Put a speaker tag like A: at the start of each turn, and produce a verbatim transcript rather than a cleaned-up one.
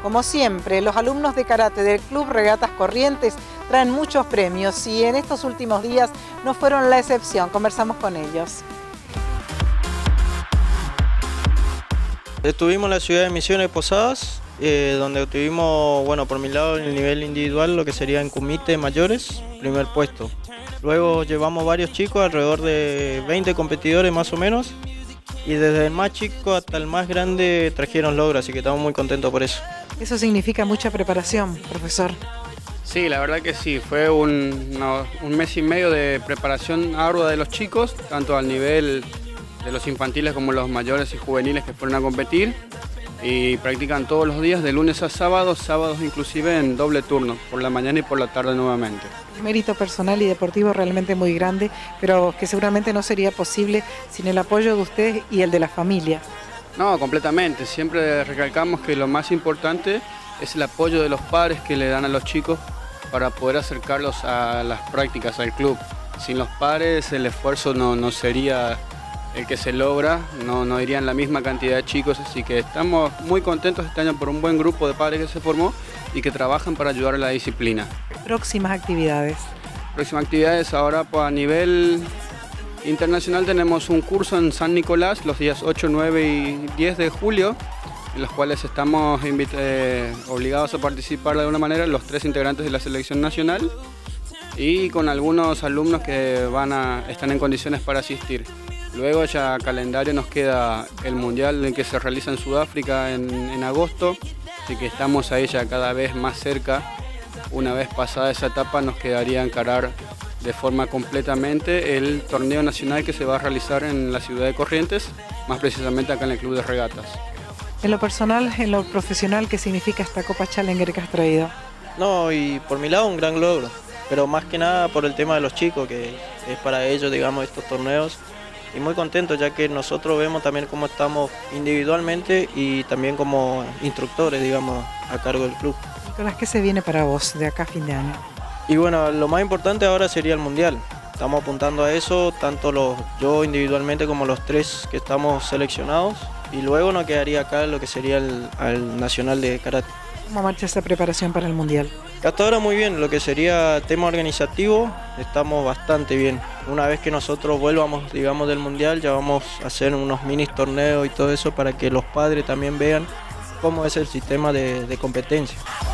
A: Como siempre, los alumnos de karate del Club Regatas Corrientes traen muchos premios y en estos últimos días no fueron la excepción. Conversamos con ellos.
B: Estuvimos en la ciudad de Misiones Posadas, eh, donde obtuvimos, bueno, por mi lado, en el nivel individual, lo que sería en kumite mayores, primer puesto. Luego llevamos varios chicos, alrededor de veinte competidores más o menos, y desde el más chico hasta el más grande trajeron logros, así que estamos muy contentos por eso.
A: Eso significa mucha preparación, profesor.
C: Sí, la verdad que sí, fue un, no, un mes y medio de preparación ardua de los chicos, tanto al nivel de los infantiles como los mayores y juveniles que fueron a competir, y practican todos los días de lunes a sábados, sábados inclusive en doble turno, por la mañana y por la tarde nuevamente.
A: Mérito personal y deportivo realmente muy grande, pero que seguramente no sería posible sin el apoyo de ustedes y el de la familia.
C: No, completamente. Siempre recalcamos que lo más importante es el apoyo de los padres que le dan a los chicos para poder acercarlos a las prácticas, al club. Sin los padres el esfuerzo no, no sería el que se logra, no, no irían la misma cantidad de chicos, así que estamos muy contentos este año por un buen grupo de padres que se formó y que trabajan para ayudar a la disciplina.
A: Próximas actividades.
C: Próximas actividades ahora pues, a nivel internacional tenemos un curso en San Nicolás los días ocho, nueve y diez de julio, en los cuales estamos eh, obligados a participar de alguna manera los tres integrantes de la selección nacional y con algunos alumnos que van a, están en condiciones para asistir. Luego ya calendario nos queda el mundial que se realiza en Sudáfrica en, en agosto, así que estamos ahí ya cada vez más cerca. Una vez pasada esa etapa nos quedaría encarar de forma completamente el torneo nacional que se va a realizar en la ciudad de Corrientes, más precisamente acá en el Club de Regatas.
A: En lo personal, en lo profesional, ¿qué significa esta Copa Challenger que has traído?
B: No, y por mi lado un gran logro, pero más que nada por el tema de los chicos, que es para ellos, digamos, estos torneos. Y muy contentos ya que nosotros vemos también cómo estamos individualmente y también como instructores, digamos, a cargo del club.
A: Nicolás, ¿qué se viene para vos de acá a fin de año?
B: Y bueno, lo más importante ahora sería el mundial. Estamos apuntando a eso, tanto los, yo individualmente como los tres que estamos seleccionados. Y luego nos quedaría acá lo que sería el, el nacional de karate.
A: ¿Cómo marcha esa preparación para el mundial?
B: Hasta ahora muy bien, lo que sería tema organizativo, estamos bastante bien. Una vez que nosotros vuelvamos, digamos, del mundial, ya vamos a hacer unos mini torneos y todo eso para que los padres también vean cómo es el sistema de, de competencia.